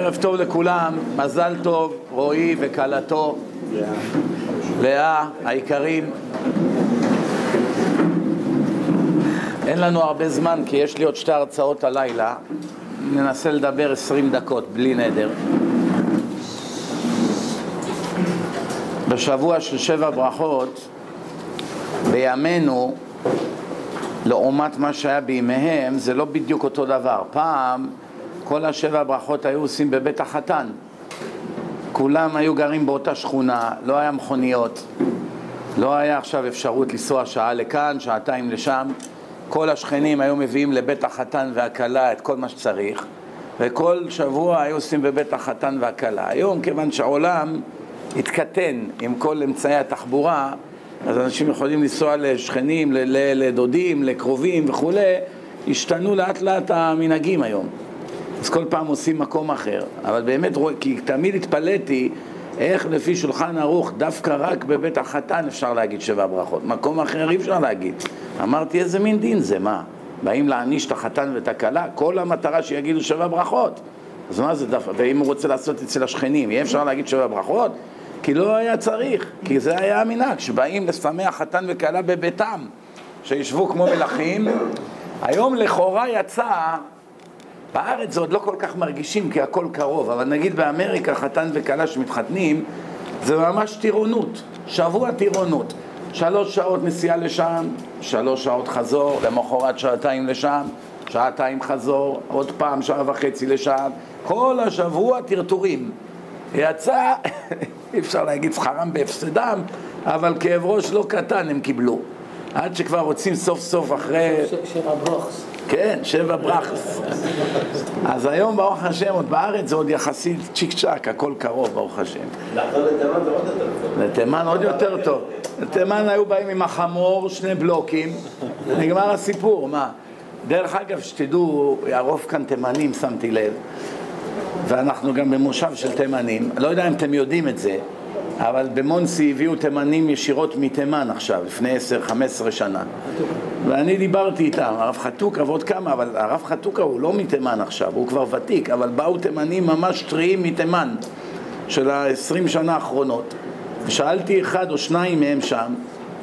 ערב טוב לכולם, מזל טוב, רועי וקלתו, לאה, העיקרים. אין לנו הרבה זמן כי יש לי עוד 2 הרצאות הלילה, ננסה לדבר 20 דקות בלי נדר. בשבוע של 7 ברכות, בימינו, לעומת מה שהיה בימיהם, זה לא בדיוק אותו דבר. פעם, כל 7 ברכות היו עושים בבית החתן. כולם היו גרים באותה שכונה, לא היה מכוניות, לא היה עכשיו אפשרות לנסוע שעה לכאן, שעתיים לשם. כל השכנים היו מביאים לבית החתן והכלה את כל מה שצריך, וכל שבוע היו עושים בבית החתן והכלה. היום, כיוון שהעולם התקטן עם כל אמצעי התחבורה, אז אנשים יכולים לנסוע לשכנים, לדודים, לקרובים וכו'. השתנו לאט לאט המנהגים היום. אז כל פעם עושים מקום אחר. אבל באמת, כי תמיד התפלאתי איך לפי שולחן ערוך, דווקא רק בבית החתן אפשר להגיד 7 ברכות. מקום אחר אי אפשר להגיד. אמרתי, איזה מין דין זה, מה? באים להעניש את החתן ואת הכלה? כל המטרה שיגידו 7 ברכות. אז מה זה דווקא? ואם הוא רוצה לעשות אצל השכנים, יהיה אפשר להגיד 7 ברכות? כי לא היה צריך, כי זה היה המנהג, שבאים לשמח חתן וכלה בביתם, שישבו כמו מלכים. היום לכאורה יצא, בארץ זה עוד לא כל כך מרגישים כי הכל קרוב, אבל נגיד באמריקה חתן וכלה שמתחתנים, זה ממש טירונות, שבוע טירונות. 3 שעות נסיעה לשם, 3 שעות חזור, למחרת 2 שעות לשם, 2 שעות חזור, עוד פעם 1.5 שעות לשם, כל השבוע טרטורים. יצא, אי אפשר להגיד שכרם בהפסדם, אבל כאב ראש לא קטן הם קיבלו. עד שכבר רוצים סוף סוף אחרי... 7 ברכס. כן, 7 ברכס. אז היום ברוך השם, עוד בארץ זה עוד יחסית צ'יק צ'ק, הכל קרוב ברוך השם. לחזור לתימן זה עוד יותר טוב. לתימן עוד יותר טוב. לתימן היו באים עם החמור, 2 בלוקים, נגמר הסיפור, מה? דרך אגב, שתדעו, הרוב כאן תימנים, שמתי לב, ואנחנו גם במושב של תימנים, לא יודע אם אתם יודעים את זה, אבל במונסי הביאו תימנים ישירות מתימן עכשיו, לפני 10-15 שנה. ואני דיברתי איתם, הרב חתוקה ועוד כמה, אבל הרב חתוקה הוא לא מתימן עכשיו, הוא כבר ותיק, אבל באו תימנים ממש טריים מתימן, של ה-20 שנה האחרונות. ושאלתי 1 או 2 מהם שם,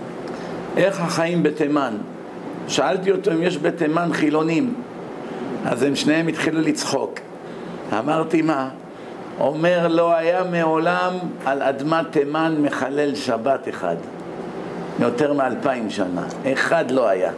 איך החיים בתימן? שאלתי אותו אם יש בתימן חילונים, אז הם שניהם התחילו לצחוק. אמרתי מה? אומר לא היה מעולם על אדמת תימן מחלל שבת אחד. יותר מ2000 שנה. אחד לא היה.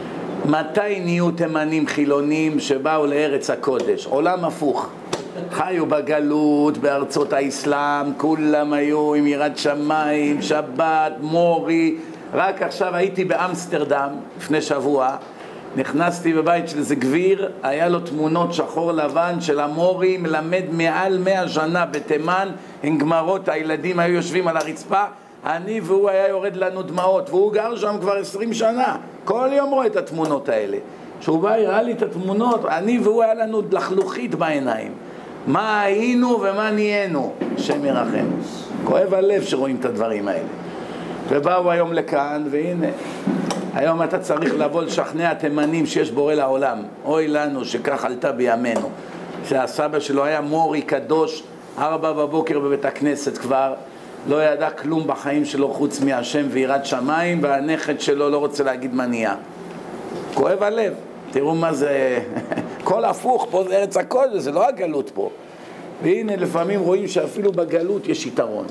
מתי נהיו תימנים חילונים שבאו לארץ הקודש? עולם הפוך. חיו בגלות, בארצות האסלאם, כולם היו עם יראת שמיים, שבת, מורי. רק עכשיו הייתי באמסטרדם לפני שבוע. נכנסתי בבית של איזה גביר, היה לו תמונות שחור לבן של המורי, מלמד מעל 100 שנה בתימן, עם גמרות, הילדים היו יושבים על הרצפה, אני והוא היה יורד לנו דמעות, והוא גר שם כבר 20 שנה, כל יום רואה את התמונות האלה. כשהוא בא, הראה לי את התמונות, אני והוא היה לנו לחלוכית בעיניים. מה היינו ומה נהיינו, השם ירחם. כואב הלב שרואים את הדברים האלה. ובאו היום לכאן, והנה, היום אתה צריך לבוא לשכנע תימנים שיש בורא לעולם. אוי לנו שכך עלתה בימינו. שהסבא שלו היה מורי קדוש, 4 בבוקר בבית הכנסת כבר, לא ידע כלום בחיים שלו חוץ מהשם ויראת שמיים, והנכד שלו לא רוצה להגיד מה נהיה. כואב הלב. תראו מה זה, כל הפוך, פה זה ארץ הקודש, זה לא הגלות פה. והנה לפעמים רואים שאפילו בגלות יש יתרון.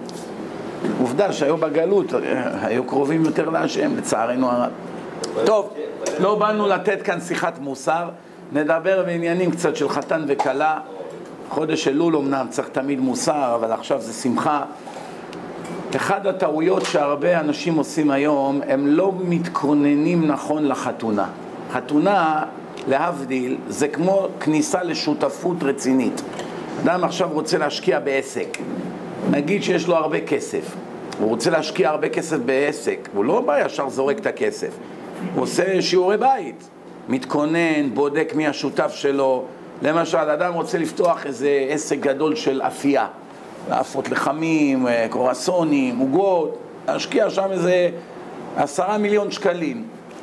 עובדה שהיו בגלות, היו קרובים יותר להשם, לצערנו הרב. טוב, לא באנו לתת כאן שיחת מוסר, נדבר בעניינים קצת של חתן וכלה. חודש אלול אמנם צריך תמיד מוסר, אבל עכשיו זה שמחה. אחד הטעויות שהרבה אנשים עושים היום, הם לא מתכוננים נכון לחתונה. חתונה, להבדיל, זה כמו כניסה לשותפות רצינית. אדם עכשיו רוצה להשקיע בעסק. נגיד שיש לו הרבה כסף, הוא רוצה להשקיע הרבה כסף בעסק, הוא לא בא ישר זורק את הכסף, הוא עושה שיעורי בית, מתכונן, בודק מי השותף שלו. למשל, אדם רוצה לפתוח איזה עסק גדול של אפייה, להפות לחמים, קרואסונים, עוגות, להשקיע שם איזה 10 מיליון שקלים.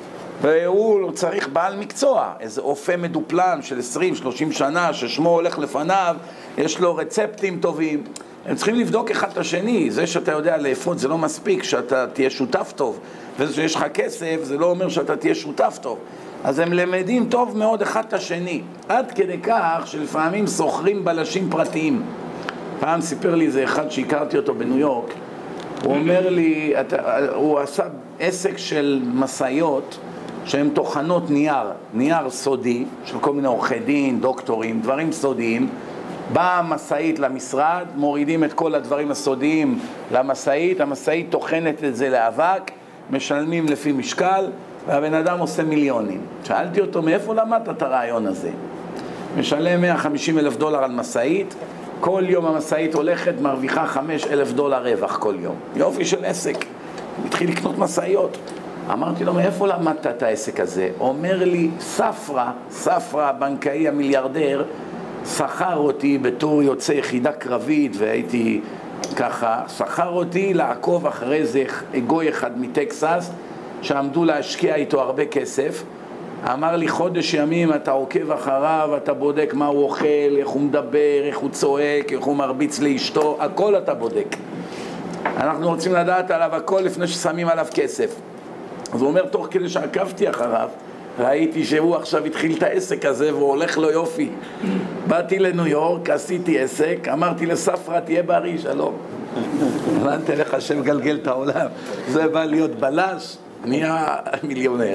והוא צריך בעל מקצוע, איזה אופה מדופלן של 20-30 שנה ששמו הולך לפניו, יש לו רצפטים טובים. הם צריכים לבדוק אחד את השני. זה שאתה יודע לאפות זה לא מספיק, שאתה תהיה שותף טוב, וזה שיש לך כסף זה לא אומר שאתה תהיה שותף טוב. אז הם למדים טוב מאוד אחד את השני, עד כדי כך שלפעמים סוחרים בלשים פרטיים. פעם סיפר לי איזה אחד שהכרתי אותו בניו יורק, הוא אומר לי, הוא עשה עסק של מסעיות שהן תוכנות נייר סודי של כל מיני עורכי דין, דוקטורים, דברים סודיים. באה מסעית למשרד, מורידים את כל הדברים הסודיים למסעית, המסעית תוכנת את זה לאבק, משלמים לפי משקל, והבן אדם עושה מיליונים. שאלתי אותו, מאיפה למדת את הרעיון הזה? משלם $150,000 על מסעית, כל יום המסעית הולכת, מרוויחה $5,000 רווח כל יום. יופי של עסק. התחיל לקנות מסעיות. אמרתי לו, מאיפה למדת את העסק הזה? אומר לי, ספרה, הבנקאי המיליארדר, שכר אותי בתור יוצא יחידה קרבית, והייתי ככה, שכר אותי לעקוב אחרי איזה גוי אחד מטקסס, שעמדו להשקיע איתו הרבה כסף. אמר לי, חודש ימים אתה עוקב אחריו, אתה בודק מה הוא אוכל, איך הוא מדבר, איך הוא צועק, איך הוא מרביץ לאשתו, הכל אתה בודק. אנחנו רוצים לדעת עליו הכל לפני ששמים עליו כסף. אז הוא אומר, תוך כדי שעקבתי אחריו, ראיתי שהוא עכשיו התחיל את העסק הזה והוא הולך לו יופי. באתי לניו יורק, עשיתי עסק, אמרתי לספרה, תהיה בריא, שלום. הבנתי לך שם גלגל את העולם. זה בא להיות בלש, נהיה מיליונר.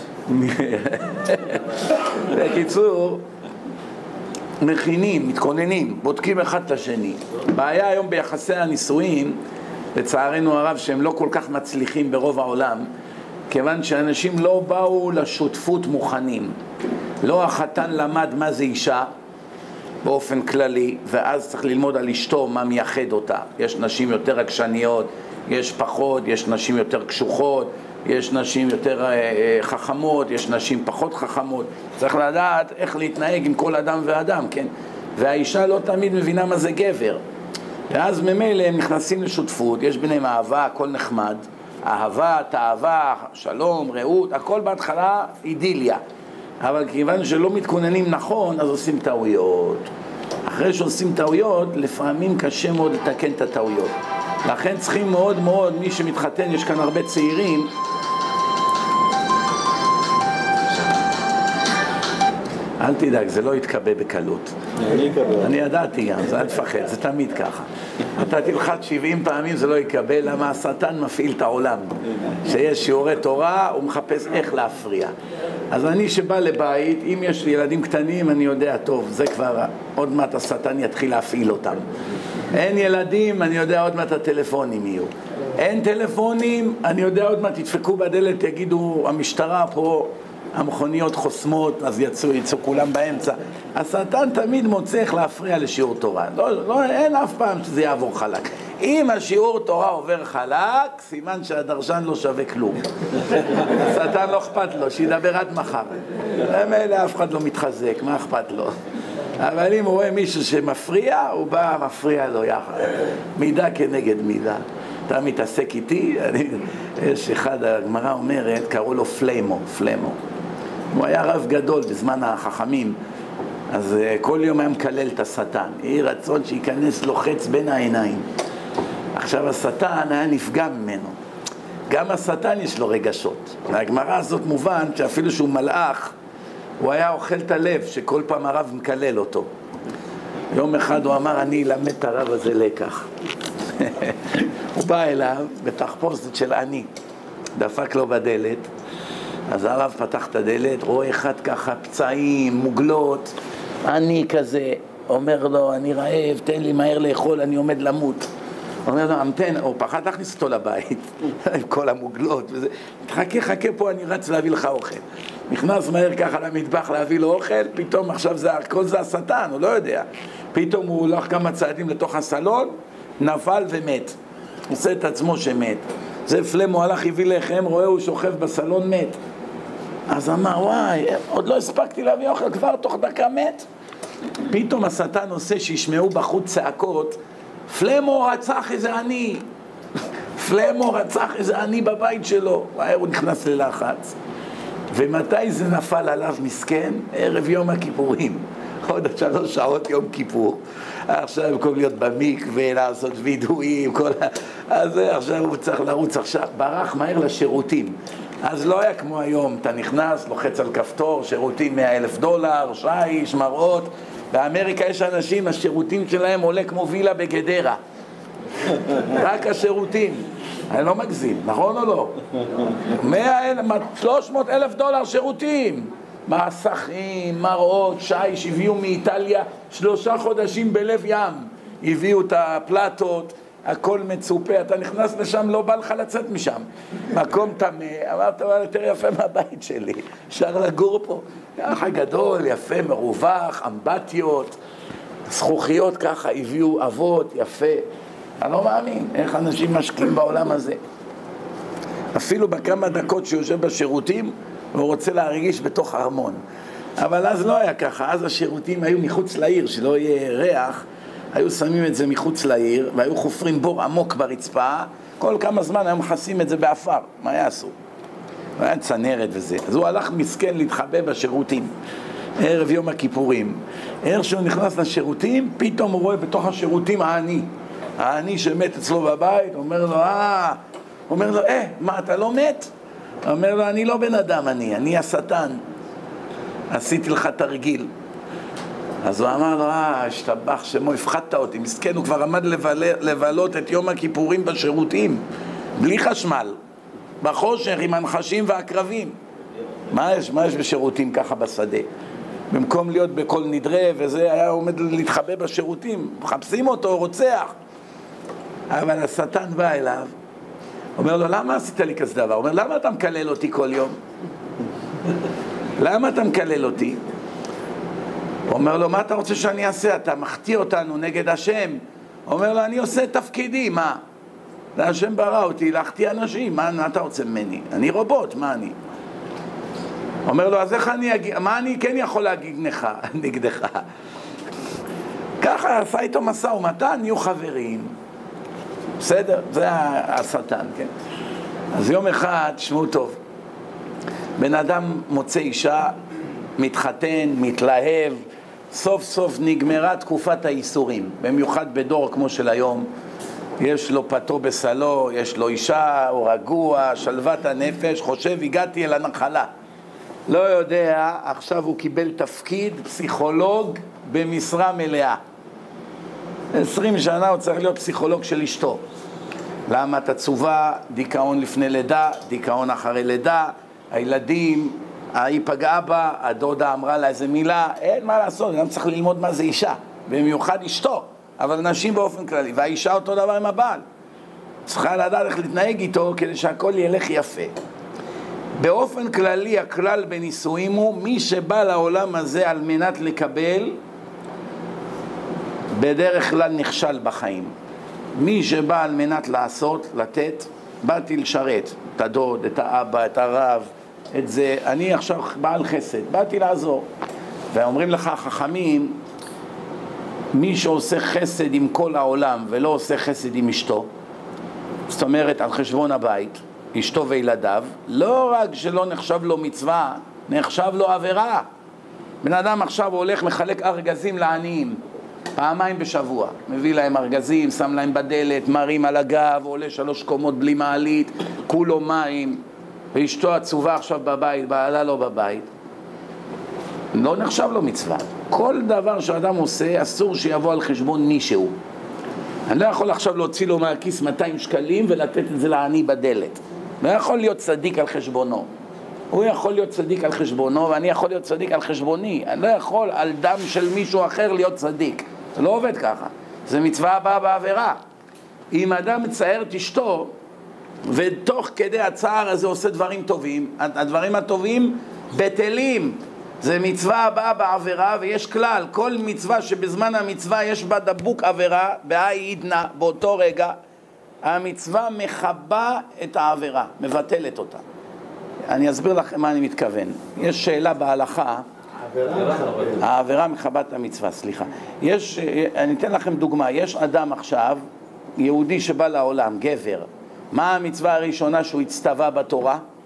בקיצור, מכינים, מתכוננים, בודקים אחד את השני. בעיה היום ביחסי הנישואים, לצערנו הרב, שהם לא כל כך מצליחים ברוב העולם, כיוון שאנשים לא באו לשותפות מוכנים. לא החתן למד מה זה אישה באופן כללי, ואז צריך ללמוד על אשתו מה מייחד אותה. יש נשים יותר עקשניות, יש פחות, יש נשים יותר קשוחות, יש נשים יותר חכמות, יש נשים פחות חכמות. צריך לדעת איך להתנהג עם כל אדם ואדם, כן? והאישה לא תמיד מבינה מה זה גבר. ואז ממילא הם נכנסים לשותפות, יש ביניהם אהבה, הכל נחמד. אהבה, תאווה, שלום, רעות, הכל בהתחלה אידיליה. אבל כיוון שלא מתכוננים נכון, אז עושים טעויות. אחרי שעושים טעויות, לפעמים קשה מאוד לתקן את הטעויות. לכן צריכים מאוד מאוד, מי שמתחתן, יש כאן הרבה צעירים, אל תדאג, זה לא יתקבל בקלות. אני ידעתי גם, זה אל תפחד, זה תמיד ככה. אתה תלחץ 70 פעמים, זה לא יקבל, למה השטן מפעיל את העולם. שיש שיעורי תורה, הוא מחפש איך להפריע. אז אני שבא לבית, אם יש לי ילדים קטנים, אני יודע, טוב, זה כבר, עוד מעט השטן יתחיל להפעיל אותם. אין ילדים, אני יודע, עוד מעט הטלפונים יהיו. אין טלפונים, אני יודע, עוד מעט ידפקו בדלת, יגידו, המשטרה פה, המכוניות חוסמות, אז יצאו כולם באמצע. השטן תמיד מוצא איך להפריע לשיעור תורה. אין אף פעם שזה יעבור חלק. אם השיעור תורה עובר חלק, סימן שהדרשן לא שווה כלום. השטן לא אכפת לו, שידבר עד מחר. ממילא אף אחד לא מתחזק, מה אכפת לו? אבל אם הוא רואה מישהו שמפריע, הוא בא, מפריע לו יחד. מידה כנגד מידה. אתה מתעסק איתי, יש אחד, הגמרא אומרת, קראו לו פלמו. הוא היה רב גדול בזמן החכמים, אז כל יום היה מקלל את השטן. יהי רצון שייכנס לו חץ בין העיניים. עכשיו השטן היה נפגע ממנו. גם השטן יש לו רגשות. והגמרא הזאת מובן שאפילו שהוא מלאך, הוא היה אוכל את הלב שכל פעם הרב מקלל אותו. יום אחד הוא אמר, אני אלמד את הרב הזה לקח. הוא בא אליו בתחפושת של אני, דפק לו בדלת, אז הרב פתח את הדלת, רואה אחד ככה פצעים, מוגלות, אני כזה, אומר לו, אני רעב, תן לי מהר לאכול, אני עומד למות. אומר לו, המתן, הוא פחד להכניס אותו לבית, עם כל המוגלות, וזה, חכה פה, אני רץ להביא לך אוכל. נכנס מהר ככה למטבח להביא לו אוכל, פתאום עכשיו כל זה השטן, הוא לא יודע. פתאום הוא הולך כמה צעדים לתוך הסלון, נפל ומת. עושה את עצמו שמת. זה פלמו הלך, הביא לחם, רואה הוא שוכב בסלון מת. אז אמר, וואי, עוד לא הספקתי להביא אוכל, כבר תוך דקה מת. פתאום השטן עושה שישמעו בחוץ צעקות, פלמו רצח איזה אני. פלמו רצח איזה אני בבית שלו. הוא נכנס ללחץ. ומתי זה נפל עליו מסכן? ערב יום הכיפורים. עוד 3 שעות יום כיפור. עכשיו במקום להיות במקווה, לעשות וידויים, אז עכשיו הוא צריך לרוץ עכשיו. ברח מהר לשירותים. אז לא היה כמו היום, אתה נכנס, לוחץ על כפתור, שירותים $100,000, שיש, מראות. באמריקה יש אנשים, השירותים שלהם עולה כמו וילה בגדרה. רק השירותים. אני לא מגזים, נכון או לא? $300,000 שירותים. מסכים, מראות, שיש, הביאו מאיטליה 3 חודשים בלב ים. הביאו את הפלטות, הכל מצופה, אתה נכנס לשם, לא בא לך לצאת משם. מקום תמה, אמרת, יותר יפה מהבית שלי, אפשר לגור פה. ככה גדול, יפה, מרווח, אמבטיות, זכוכיות ככה, הביאו אבות, יפה. אני לא מאמין, איך אנשים משקיעים בעולם הזה. אפילו בכמה דקות שיושב בשירותים, הוא רוצה להרגיש בתוך ארמון. אבל אז לא היה ככה, אז השירותים היו מחוץ לעיר, שלא יהיה ריח, היו שמים את זה מחוץ לעיר, והיו חופרים בור עמוק ברצפה, כל כמה זמן היו מכסים את זה באפר, מה יעשו? היה צנרת וזה. אז הוא הלך מסכן להתחבא בשירותים, ערב יום הכיפורים. ערב שהוא נכנס לשירותים, פתאום הוא רואה בתוך השירותים העני שמת אצלו בבית, אומר לו, מה, אתה לא מת? אומר לו, אני לא בן אדם, אני השטן. עשיתי לך תרגיל. אז הוא אמר לו, השתבח שמו, הפחדת אותי. מסכן, הוא כבר עמד לבלות את יום הכיפורים בשירותים, בלי חשמל, בחושך, עם הנחשים והקרבים. מה יש בשירותים ככה בשדה? במקום להיות בכל נדרה, וזה היה עומד להתחבא בשירותים, מחפשים אותו, רוצח. אבל השטן בא אליו, אומר לו, למה עשית לי כזה דבר? אומר, למה אתה מקלל אותי כל יום? למה אתה מקלל אותי? אומר לו, מה אתה רוצה שאני אעשה? אתה מחטיא אותנו נגד השם. אומר לו, אני עושה תפקידי, מה? השם ברא אותי, להחטיא אנשים, מה אתה רוצה ממני? אני רובוט, מה אני? אומר לו, אז איך אני אגיד, מה אני כן יכול להגיד נגדך? ככה עשה איתו מסע ומתן, נהיו חברים. בסדר? זה השטן, כן? אז יום אחד, שמעו טוב, בן אדם מוצא אישה, מתחתן, מתלהב, סוף סוף נגמרה תקופת האיסורים, במיוחד בדור כמו של היום, יש לו פתו בסלו, יש לו אישה, הוא רגוע, שלוות הנפש, חושב הגעתי אל הנחלה. לא יודע, עכשיו הוא קיבל תפקיד פסיכולוג במשרה מלאה. 20 שנה הוא צריך להיות פסיכולוג של אשתו. למה אתה צובה? דיכאון לפני לידה, דיכאון אחרי לידה, הילדים, היא פגעה בה, הדודה אמרה לה איזה מילה, אין מה לעשות, גם צריך ללמוד מה זה אישה, במיוחד אשתו, אבל נשים באופן כללי, והאישה אותו דבר עם הבעל. צריכה לדעת איך להתנהג איתו כדי שהכל ילך יפה. באופן כללי, הכלל בנישואים הוא, מי שבא לעולם הזה על מנת לקבל, בדרך כלל נכשל בחיים. מי שבא על מנת לעשות, לתת, באתי לשרת את הדוד, את האבא, את הרב, את זה, אני עכשיו בעל חסד, באתי לעזור. ואומרים לך חכמים, מי שעושה חסד עם כל העולם ולא עושה חסד עם אשתו, זאת אומרת על חשבון הבית, אשתו וילדיו, לא רק שלא נחשב לו מצווה, נחשב לו עבירה. בן אדם עכשיו הולך מחלק ארגזים לעניים, 2 בשבוע, מביא להם ארגזים, שם להם בדלת, מרים על הגב, עולה 3 קומות בלי מעלית, כולו מים, ואשתו עצובה עכשיו בבית, בעלה לא בבית. לא נחשב לו מצווה. כל דבר שאדם עושה, אסור שיבוא על חשבון מישהו. אני לא יכול עכשיו להוציא לו מהכיס 200 שקלים ולתת את זה לעני בדלת. לא יכול להיות צדיק על חשבונו. הוא יכול להיות צדיק על חשבונו, ואני יכול להיות צדיק על חשבוני. אני לא יכול על דם של מישהו אחר להיות צדיק. זה לא עובד ככה. זה מצווה הבאה בעבירה. אם אדם מצייר את אשתו, ותוך כדי הצער הזה עושה דברים טובים, הדברים הטובים בטלים. זה מצווה הבאה בעבירה, ויש כלל, כל מצווה שבזמן המצווה יש בה דבוק עבירה, בהאי עידנא, באותו רגע, המצווה מחבה את העבירה, מבטלת אותה. אני אסביר לכם מה אני מתכוון. יש שאלה בהלכה, העבירה מחבת המצווה, סליחה. אני אתן לכם דוגמה, יש אדם עכשיו, יהודי שבא לעולם, גבר, מה המצווה הראשונה שהוא הצטווה בתורה?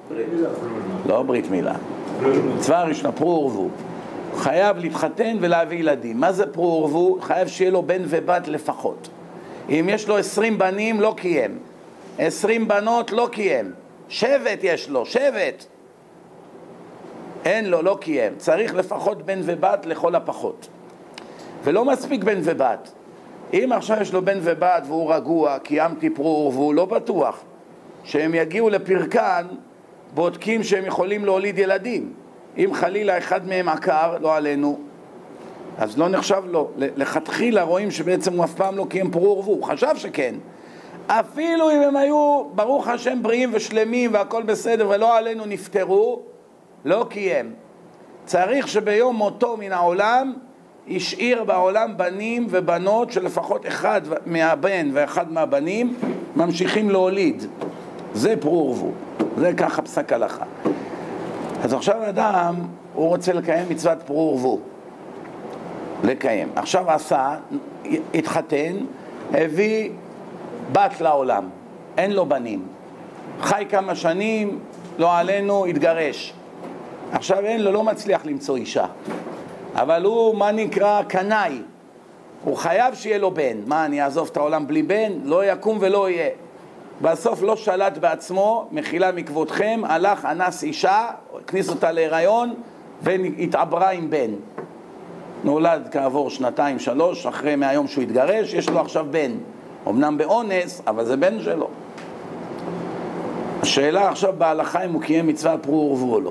לא ברית מילה. מצווה ראשונה, פרו ורבו. חייב להתחתן ולהביא ילדים. מה זה פרו ורבו? חייב שיהיה לו בן ובת לפחות. אם יש לו 20 בנים, לא קיים. 20 בנות, לא קיים. שבט יש לו, שבט. אין לו, לא קיים. צריך לפחות בן ובת לכל הפחות. ולא מספיק בן ובת. אם עכשיו יש לו בן ובת והוא רגוע, קיימתי פרו ורבו, לא בטוח. שהם יגיעו לפרקן, בודקים שהם יכולים להוליד ילדים. אם חלילה אחד מהם עקר, לא עלינו, אז לא נחשב לו. לכתחילה רואים שבעצם הוא אף פעם לא קיים פרו ורבו, הוא חשב שכן. אפילו אם הם היו, ברוך השם, בריאים ושלמים והכל בסדר ולא עלינו נפטרו, לא קיים. צריך שביום מותו מן העולם, השאיר בעולם בנים ובנות שלפחות אחד מהבן ואחד מהבנים ממשיכים להוליד. זה פרו ורבו, זה ככה פסק הלכה. אז עכשיו אדם, הוא רוצה לקיים מצוות פרו ורבו. לקיים. עכשיו עשה, התחתן, הביא בת לעולם. אין לו בנים. חי כמה שנים, לא עלינו, התגרש. עכשיו אין לו, לא מצליח למצוא אישה. אבל הוא, מה נקרא, קנאי. הוא חייב שיהיה לו בן. מה, אני אעזוב את העולם בלי בן? לא יקום ולא יהיה. בסוף לא שלט בעצמו, מחילה מכבודכם, הלך, אנס אישה, הכניס אותה להיריון, והתעברה עם בן. נולד כעבור 2-3, אחרי מהיום שהוא התגרש, יש לו עכשיו בן. אמנם באונס, אבל זה בן שלו. השאלה עכשיו בהלכה אם הוא קיים מצווה פרו ורבו או לא.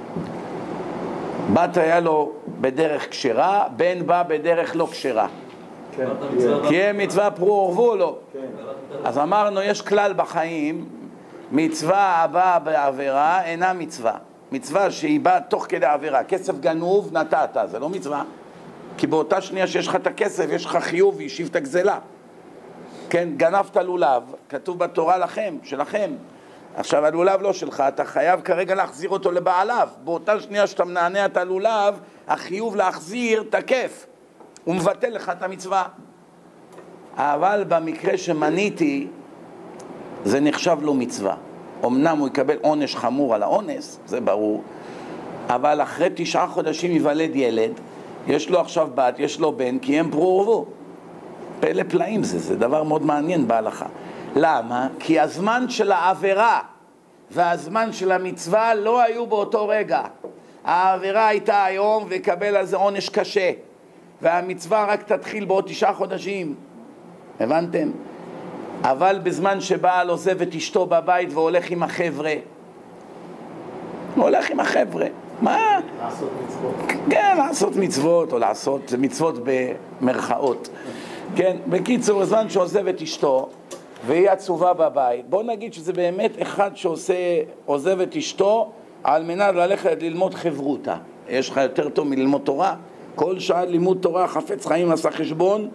בת היה לו בדרך כשרה, בן בא בדרך לא כשרה. קיים מצווה פרו ורבו או לא? אז אמרנו, יש כלל בחיים, מצווה הבאה בעבירה אינה מצווה. מצווה שהיא באה תוך כדי עבירה. כסף גנוב נתת, זה לא מצווה. כי באותה שנייה שיש לך את הכסף, יש לך חיוב וישיב את הגזלה. כן, גנבת לולב, כתוב בתורה לכם, שלכם. עכשיו הלולב לא שלך, אתה חייב כרגע להחזיר אותו לבעליו. באותה שנייה שאתה מנענע את הלולב, החיוב להחזיר תקף. הוא מבטל לך את המצווה. אבל במקרה שמניתי, זה נחשב לו מצווה. אמנם הוא יקבל עונש חמור על האונס, זה ברור, אבל אחרי 9 חודשים יוולד ילד, יש לו עכשיו בת, יש לו בן, כי הם פרו ורבו. פלא פלאים זה דבר מאוד מעניין בהלכה. למה? כי הזמן של העבירה והזמן של המצווה לא היו באותו רגע. העבירה הייתה היום ויקבל על זה עונש קשה, והמצווה רק תתחיל בעוד 9 חודשים. הבנתם? אבל בזמן שבעל עוזב את אשתו בבית והולך עם החבר'ה, הוא הולך עם החבר'ה. מה? לעשות מצוות. כן, לעשות מצוות, או לעשות מצוות במרכאות. כן, בקיצור, בזמן שעוזב את אשתו, והיא עצובה בבית, בוא נגיד שזה באמת אחד שעוזב את אשתו, על מנת ללכת ללמוד חברותה. יש לך יותר טוב מללמוד תורה? כל שעה לימוד תורה, חפץ חיים עשה חשבון,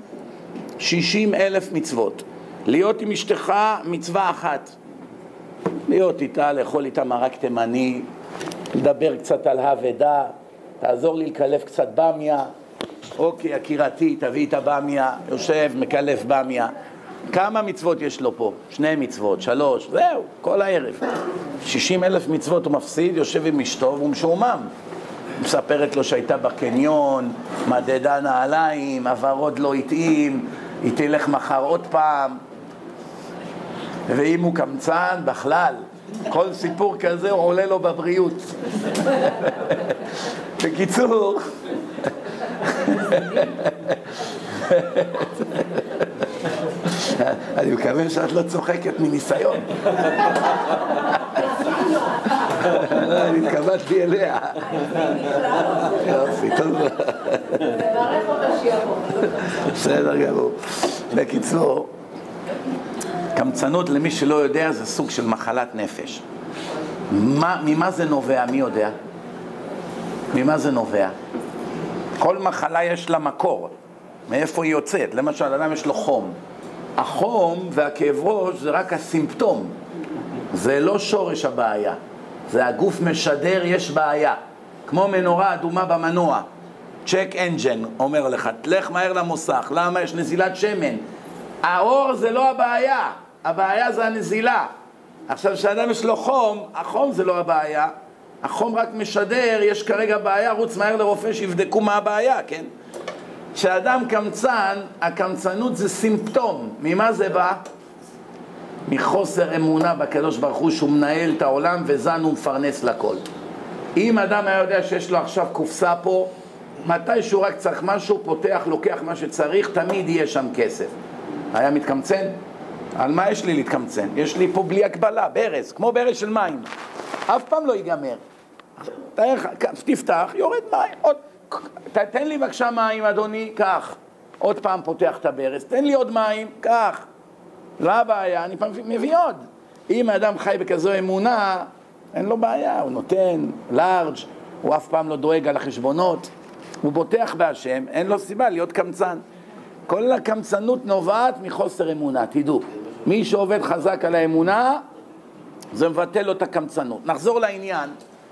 60,000 מצוות. להיות עם אשתך מצווה אחת. להיות איתה, לאכול איתה מרק תימני, לדבר קצת על האבדה, תעזור לי לקלף קצת במיה. אוקיי, יקירתי, תביא את הבמיה, יושב, מקלף במיה. כמה מצוות יש לו פה? 2 מצוות, 3, זהו, כל הערב. 60,000 מצוות הוא מפסיד, יושב עם אשתו והוא משועמם. מספרת לו שהייתה בקניון, מדדה נעליים, עברות לא התאים, היא תלך מחר עוד פעם. ואם הוא קמצן, בכלל, כל סיפור כזה הוא עולה לו בבריאות. בקיצור, אני מקווה שאת לא צוחקת מניסיון. אני התכוונתי אליה. יופי, טוב. לברך אותה שיבוא. בסדר גמור. בקיצור, קמצנות למי שלא יודע זה סוג של מחלת נפש. ממה זה נובע? מי יודע? ממה זה נובע? כל מחלה יש לה מקור. מאיפה היא יוצאת? למשל, אדם יש לו חום. החום והכאב ראש זה רק הסימפטום. זה לא שורש הבעיה. זה הגוף משדר יש בעיה. כמו מנורה אדומה במנוע. צ'ק אנג'ן אומר לך, תלך מהר למוסך. למה? יש נזילת שמן. האור זה לא הבעיה. הבעיה זה הנזילה. עכשיו, כשאדם יש לו חום, החום זה לא הבעיה. החום רק משדר, יש כרגע בעיה, רוץ מהר לרופא שיבדקו מה הבעיה, כן? כשאדם קמצן, הקמצנות זה סימפטום. ממה זה בא? מחוסר אמונה בקדוש ברוך הוא שהוא מנהל את העולם וזן ומפרנס לכל. אם אדם היה יודע שיש לו עכשיו קופסה פה, מתי שהוא רק צריך משהו, פותח, לוקח מה שצריך, תמיד יהיה שם כסף. היה מתקמצן? על מה יש לי להתקמצן? יש לי פה בלי הגבלה, ברז, כמו ברז של מים. אף פעם לא ייגמר. תפתח, יורד מים. עוד, תן לי בבקשה מים, אדוני, כך. עוד פעם פותח את הברז, תן לי עוד מים, כך. לא הבעיה, אני פעם מביא עוד. אם האדם חי בכזו אמונה, אין לו בעיה, הוא נותן, לארג', הוא אף פעם לא דואג על החשבונות, הוא בוטח בהשם, אין לו סיבה להיות קמצן. כל הקמצנות נובעת מחוסר אמונה, תדעו. מי שעובד חזק על האמונה, זה מבטל לו את הקמצנות. נחזור לעניין.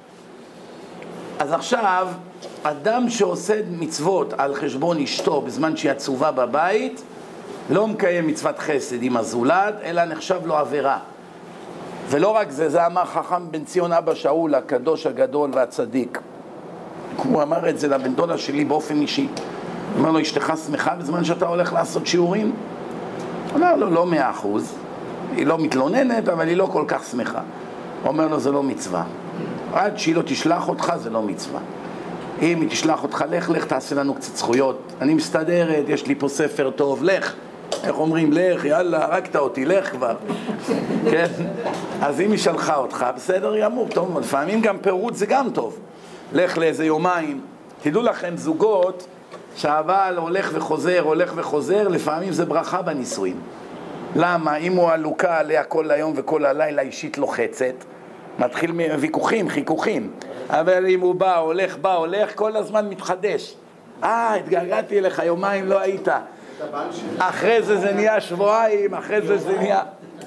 אז עכשיו, אדם שעושה מצוות על חשבון אשתו בזמן שהיא עצובה בבית, לא מקיים מצוות חסד עם הזולת, אלא נחשב לו עבירה. ולא רק זה, זה אמר חכם בן ציון אבא שאול, הקדוש הגדול והצדיק. הוא אמר את זה לבן דודה שלי באופן אישי. הוא אמר לו, אשתך שמחה בזמן שאתה הולך לעשות שיעורים? הוא אמר לו, לא 100%. היא לא מתלוננת, אבל היא לא כל כך שמחה. הוא אומר לו, זה לא מצווה. עד שהיא לא תשלח אותך, זה לא מצווה. אם היא תשלח אותך, לך, תעשה לנו קצת זכויות. אני מסתדרת, יש לי פה ספר טוב, לך. איך אומרים, לך, יאללה, הרגת אותי, לך כבר. כן? אז אם היא שלחה אותך, בסדר גמור, טוב, לפעמים גם פירוט זה גם טוב. לך לאיזה יומיים. תדעו לכם, זוגות שהבעל הולך וחוזר, לפעמים זה ברכה בנישואים. למה? אם הוא עלוקה עליה כל היום וכל הלילה אישית לוחצת, מתחיל ויכוחים, חיכוכים. אבל אם הוא בא, הולך, כל הזמן מתחדש. התגעגעתי אליך, יומיים לא היית. אחרי זה נהיה שבועיים, אחרי זה נהיה...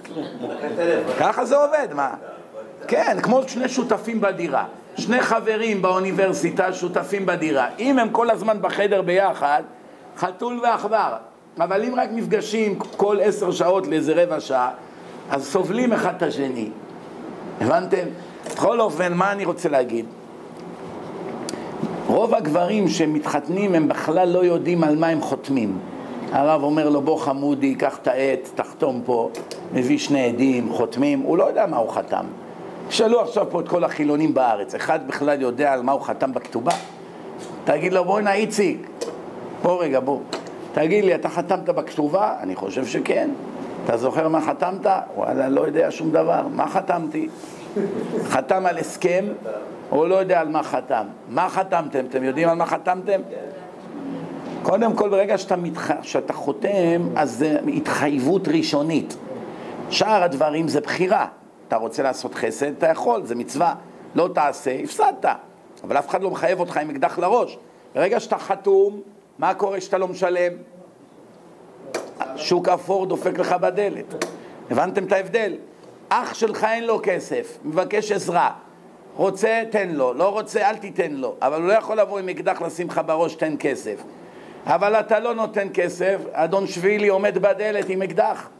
ככה זה עובד, מה? כן, כמו שני שותפים בדירה. שני חברים באוניברסיטה שותפים בדירה. אם הם כל הזמן בחדר ביחד, חתול ועכבר. אבל אם רק מפגשים כל 10 שעות לאיזה רבע שעה, אז סובלים אחד את השני. הבנתם? בכל אופן, מה אני רוצה להגיד? רוב הגברים שמתחתנים הם בכלל לא יודעים על מה הם חותמים. הרב אומר לו, בוא חמודי, קח את העט, תחתום פה, מביא 2 עדים, חותמים, הוא לא יודע מה הוא חתם. שאלו עכשיו פה את כל החילונים בארץ, אחד בכלל יודע על מה הוא חתם בכתובה? תגיד לו, בוא הנה איציק, בוא, תגיד לי, אתה חתמת בכתובה? אני חושב שכן. אתה זוכר מה חתמת? וואלה, לא יודע שום דבר. מה חתמתי? חתם על הסכם, או לא יודע על מה חתם. מה חתמתם? אתם יודעים על מה חתמתם? קודם כל, ברגע שאתה חותם, אז זה התחייבות ראשונית. שאר הדברים זה בחירה. אתה רוצה לעשות חסד, אתה יכול, זה מצווה. לא תעשה, הפסדת. אבל אף אחד לא מחייב אותך עם אקדח לראש. ברגע שאתה חתום, מה קורה שאתה לא משלם? שוק אפור דופק לך בדלת. הבנתם את ההבדל? אח שלך אין לו כסף, מבקש עזרה. רוצה, תן לו. לא רוצה, אל תיתן לו. אבל הוא לא יכול לבוא עם אקדח לשים לך בראש, תן כסף. אבל אתה לא נותן כסף, אדון שבילי עומד בדלת עם אקדח.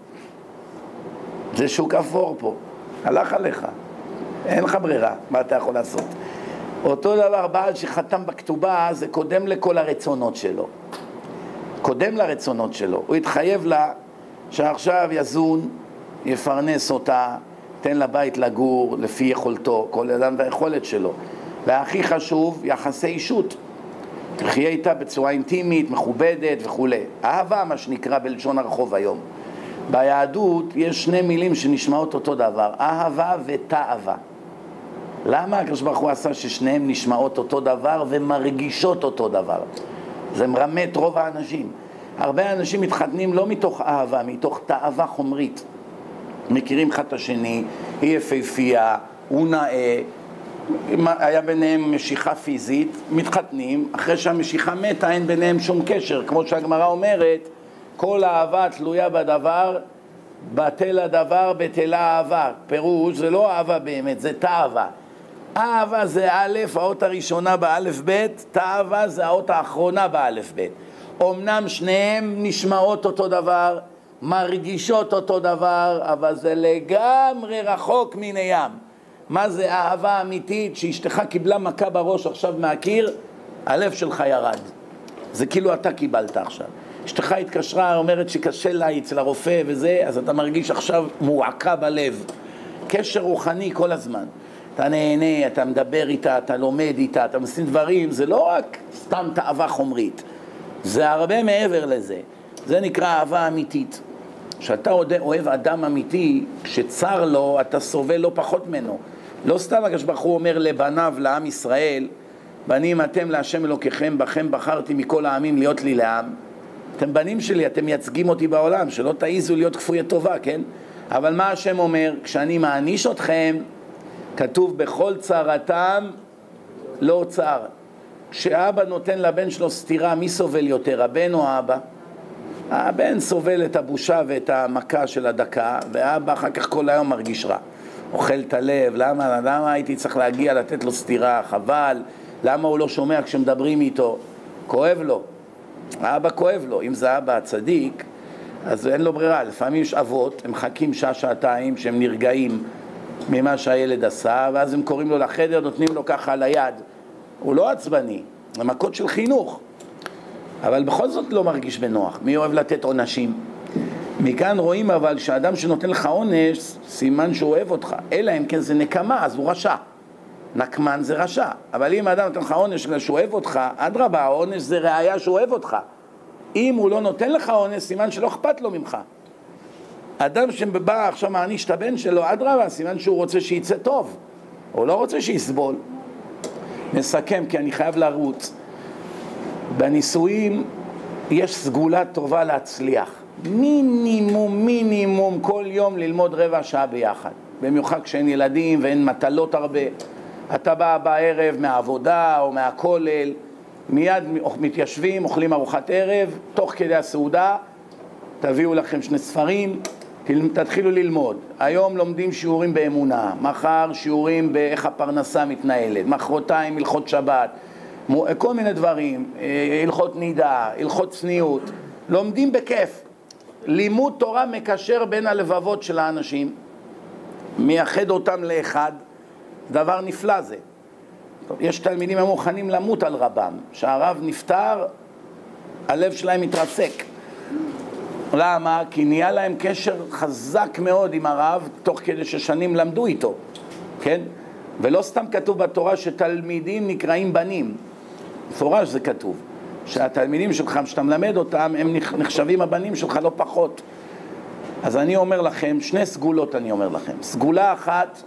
זה שוק אפור פה. הלך עליך. אין לך ברירה, מה אתה יכול לעשות? אותו דבר, בעל שחתם בכתובה, זה קודם לכל הרצונות שלו. קודם לרצונות שלו. הוא התחייב לה שעכשיו יזון, יפרנס אותה, תן לה בית לגור לפי יכולתו, כל אדם והיכולת שלו. והכי חשוב, יחסי אישות. תחיה איתה בצורה אינטימית, מכובדת וכו'. אהבה, מה שנקרא בלשון הרחוב היום. ביהדות יש 2 מילים שנשמעות אותו דבר, אהבה ותאווה. למה הקדוש ברוך הוא עשה ששניהם נשמעות אותו דבר ומרגישות אותו דבר? זה מרמה את רוב האנשים. הרבה אנשים מתחתנים לא מתוך אהבה, מתוך תאווה חומרית. מכירים אחד את השני, היא יפהפייה, הוא נאה, היה ביניהם משיכה פיזית, מתחתנים, אחרי שהמשיכה מתה אין ביניהם שום קשר, כמו שהגמרא אומרת, כל אהבה תלויה בדבר, בטל הדבר, בטלה אהבה. פירוש, זה לא אהבה באמת, זה תאווה. אהבה זה א', האות הראשונה באלף ב', תאווה זה האות האחרונה באלף ב'. אמנם שניהם נשמעות אותו דבר, מרגישות אותו דבר, אבל זה לגמרי רחוק מן הים. מה זה אהבה אמיתית? שאשתך קיבלה מכה בראש עכשיו מהקיר, הלב שלך ירד. זה כאילו אתה קיבלת עכשיו. אשתך התקשרה, אומרת שקשה לה אצל הרופא וזה, אז אתה מרגיש עכשיו מועקה בלב. קשר רוחני כל הזמן. אתה נהנה, אתה מדבר איתה, אתה לומד איתה, אתה משים דברים, זה לא רק סתם תאווה חומרית. זה הרבה מעבר לזה. זה נקרא אהבה אמיתית. כשאתה אוהב אדם אמיתי, כשצר לו, אתה סובל לא פחות ממנו. לא סתם הקדוש ברוך הוא אומר לבניו, לעם ישראל, בנים אתם להשם אלוקיכם, בכם בחרתי מכל העמים להיות לי לעם. אתם בנים שלי, אתם מייצגים אותי בעולם, שלא תעיזו להיות כפויי טובה, כן? אבל מה השם אומר? כשאני מעניש אתכם, כתוב בכל צרתם לא צר. כשאבא נותן לבן שלו סתירה, מי סובל יותר, הבן או האבא? הבן סובל את הבושה ואת המכה של הדקה, והאבא אחר כך כל היום מרגיש רע. אוכל את הלב, למה הייתי צריך להגיע לתת לו סתירה, חבל, למה הוא לא שומע כשמדברים איתו? כואב לו, האבא כואב לו. אם זה האבא הצדיק, אז אין לו ברירה. לפעמים יש אבות, הם מחכים שעה-שעתיים שהם נרגעים ממה שהילד עשה, ואז הם קוראים לו לחדר, נותנים לו ככה על היד. הוא לא עצבני, זה מכות של חינוך. אבל בכל זאת לא מרגיש בנוח. מי אוהב לתת עונשים? מכאן רואים אבל שאדם שנותן לך עונש, סימן שהוא אוהב אותך. אלא אם כן זה נקמה, אז הוא רשע. נקמן זה רשע. אבל אם האדם נותן לך עונש בגלל שהוא אוהב אותך, אדרבה, העונש זה ראיה שהוא אוהב אותך. אם הוא לא נותן לך עונש, סימן שלא אכפת לו ממך. אדם שבא עכשיו מעניש את הבן שלו, אדרבה, סימן שהוא רוצה שיצא טוב. הוא לא רוצה שיסבול. נסכם, כי אני חייב לרוץ. בנישואים יש סגולה טובה להצליח. מינימום כל יום ללמוד רבע שעה ביחד. במיוחד כשאין ילדים ואין מטלות הרבה. אתה בא בערב מהעבודה או מהכולל, מיד מתיישבים, אוכלים ארוחת ערב, תוך כדי הסעודה, תביאו לכם 2 ספרים, תתחילו ללמוד. היום לומדים שיעורים באמונה, מחר שיעורים באיך הפרנסה מתנהלת, מחרתיים הלכות שבת, כל מיני דברים, הלכות נידה, הלכות צניעות, לומדים בכיף. לימוד תורה מקשר בין הלבבות של האנשים, מייחד אותם לאחד, דבר נפלא זה. יש תלמידים המוכנים למות על רבם, שהרב נפטר, הלב שלהם מתרסק. למה? כי נהיה להם קשר חזק מאוד עם הרב, תוך כדי ששנים למדו איתו, כן? ולא סתם כתוב בתורה שתלמידים נקראים בנים, מפורש זה כתוב, שהתלמידים שלך, שאתה מלמד אותם, הם נחשבים הבנים שלך לא פחות. אז אני אומר לכם, 2 סגולות אני אומר לכם. סגולה אחת,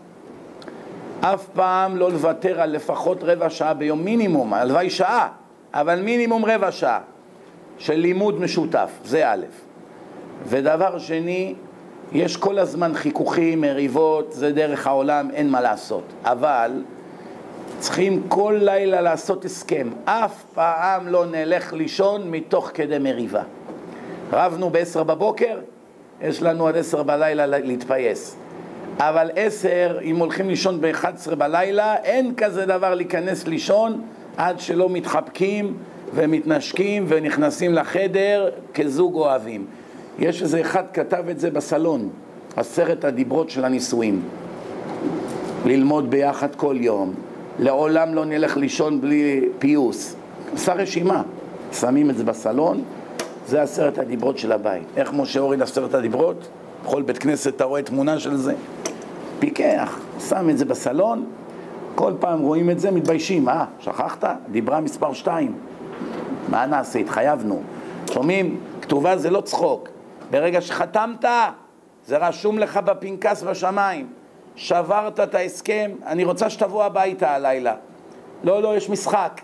אף פעם לא לוותר על לפחות רבע שעה ביום מינימום, הלוואי שעה, אבל מינימום רבע שעה של לימוד משותף, זה א'. ודבר שני, יש כל הזמן חיכוכים, מריבות, זה דרך העולם, אין מה לעשות. אבל צריכים כל לילה לעשות הסכם. אף פעם לא נלך לישון מתוך כדי מריבה. רבנו ב10 בבוקר, יש לנו עד 10 בלילה להתפייס. אבל 10, אם הולכים לישון ב11 בלילה, אין כזה דבר להיכנס לישון עד שלא מתחבקים ומתנשקים ונכנסים לחדר כזוג אוהבים. יש איזה אחד כתב את זה בסלון, 10 הדיברות של הנישואים. ללמוד ביחד כל יום, לעולם לא נלך לישון בלי פיוס. עשה רשימה, שמים את זה בסלון, זה 10 הדיברות של הבית. איך משה הוריד 10 הדיברות? בכל בית כנסת אתה רואה תמונה של זה. פיקח, שם את זה בסלון, כל פעם רואים את זה, מתביישים. שכחת? דיברה מספר 2. מה נעשה? התחייבנו. שומעים? כתובה זה לא צחוק. ברגע שחתמת, זה רשום לך בפנקס בשמיים. שברת את ההסכם, אני רוצה שתבוא הביתה הלילה. לא, יש משחק.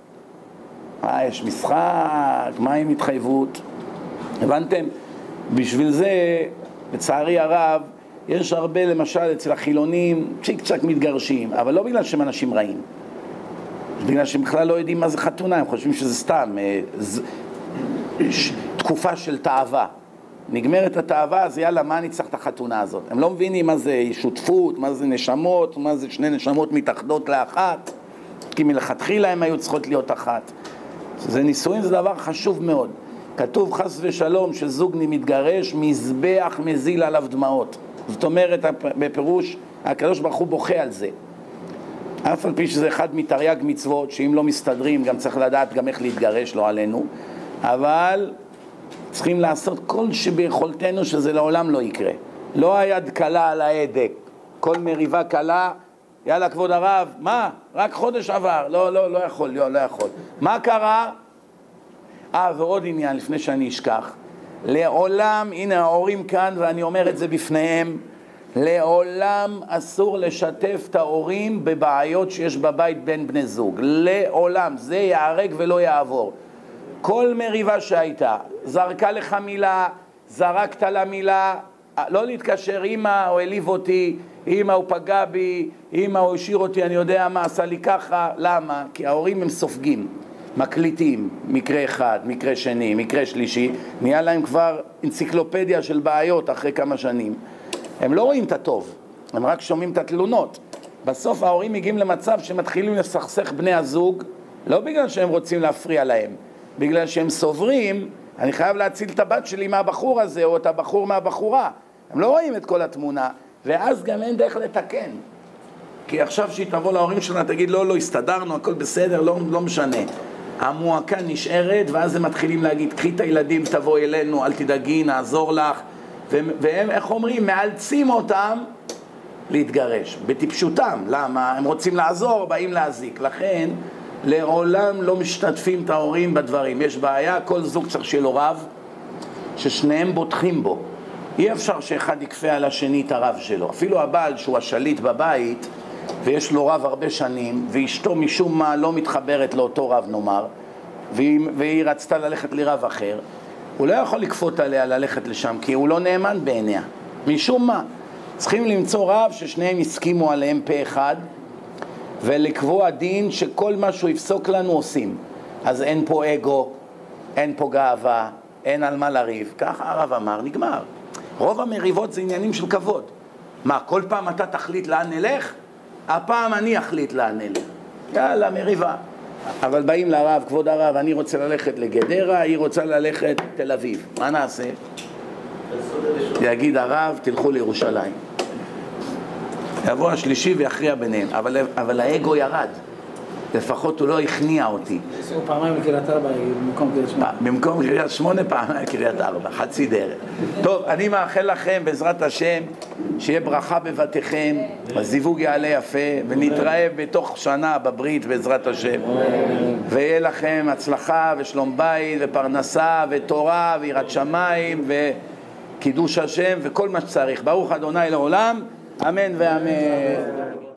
יש משחק, מה עם התחייבות? הבנתם? בשביל זה, לצערי הרב, יש הרבה, למשל, אצל החילונים, צ'יק צ'ק מתגרשים, אבל לא בגלל שהם אנשים רעים. בגלל שהם בכלל לא יודעים מה זה חתונה, הם חושבים שזה סתם תקופה של תאווה. נגמרת התאווה, אז יאללה, מה אני צריך את החתונה הזאת? הם לא מבינים מה זה שותפות, מה זה נשמות, מה זה 2 נשמות מתאחדות לאחת, כי מלכתחילה הם היו צריכות להיות אחת. זה נישואים, זה דבר חשוב מאוד. כתוב חס ושלום שזוג מתגרש, מזבח מזיל עליו דמעות. זאת אומרת, בפירוש, הקדוש ברוך הוא בוכה על זה. אף על פי שזה אחד מתרי"ג מצוות, שאם לא מסתדרים גם צריך לדעת גם איך להתגרש, לא עלינו, אבל צריכים לעשות כל שביכולתנו שזה לעולם לא יקרה. לא היד קלה על ההדק, כל מריבה קלה, יאללה כבוד הרב, מה? רק חודש עבר, לא יכול, לא יכול. מה קרה? ועוד עניין לפני שאני אשכח, לעולם, הנה ההורים כאן ואני אומר את זה בפניהם, לעולם אסור לשתף את ההורים בבעיות שיש בבית בין בני זוג, לעולם, זה יערג ולא יעבור. כל מריבה שהייתה, זרקה לך מילה, זרקת לה מילה, לא להתקשר, אמא הוא העליב אותי, אמא הוא פגע בי, אמא הוא השאיר אותי, אני יודע מה, עשה לי ככה. למה? כי ההורים הם סופגים, מקליטים, מקרה אחד, מקרה שני, מקרה שלישי, נהיה להם כבר אנציקלופדיה של בעיות אחרי כמה שנים. הם לא רואים את הטוב, הם רק שומעים את התלונות. בסוף ההורים מגיעים למצב שמתחילים לסכסך בני הזוג, לא בגלל שהם רוצים להפריע להם, בגלל שהם סוברים, אני חייב להציל את הבת שלי מהבחור הזה, או את הבחור מהבחורה. הם לא רואים את כל התמונה, ואז גם אין דרך לתקן. כי עכשיו שהיא תבוא להורים שלה, תגיד, לא, הסתדרנו, הכל בסדר, לא משנה. המועקה נשארת, ואז הם מתחילים להגיד, קחי את הילדים, תבוא אלינו, אל תדאגי, נעזור לך. והם, איך אומרים, מאלצים אותם להתגרש, בטיפשותם. למה? הם רוצים לעזור, באים להזיק. לכן, לעולם לא משתתפים את ההורים בדברים. יש בעיה, כל זוג צריך שיהיה לו רב, ששניהם בוטחים בו. אי אפשר שאחד יקפה על השני את הרב שלו. אפילו הבעל שהוא השליט בבית, ויש לו רב הרבה שנים, ואשתו משום מה לא מתחברת לאותו רב נאמר, והיא רצתה ללכת לרב אחר, הוא לא יכול לקפות עליה ללכת לשם, כי הוא לא נאמן בעיניה. משום מה. צריכים למצוא רב ששניהם הסכימו עליהם פה אחד, ולקבוע דין שכל מה שהוא יפסוק לנו עושים. אז אין פה אגו, אין פה גאווה, אין על מה לריב. ככה הרב אמר, נגמר. רוב המריבות זה עניינים של כבוד. מה, כל פעם אתה תחליט לאן נלך? הפעם אני אחליט לאן נלך. יאללה, מריבה. אבל באים לרב, כבוד הרב, אני רוצה ללכת לגדרה, היא רוצה ללכת תל אביב. מה נעשה? יגיד הרב, תלכו לירושלים. יבוא השלישי ויכריע ביניהם, אבל האגו ירד. לפחות הוא לא הכניע אותי. הוא פעמיים לקריית ארבע במקום קריית שמונה. במקום קריית שמונה פעמיים לקריית ארבע, חצי דרך. טוב, אני מאחל לכם בעזרת השם שיהיה ברכה בבתיכם, הזיווג יעלה יפה, ונתראה בתוך שנה בברית בעזרת השם. ויהיה לכם הצלחה ושלום בית ופרנסה ותורה ויראת שמיים וקידוש השם וכל מה שצריך. ברוך אדוני לעולם, אמן ואמן.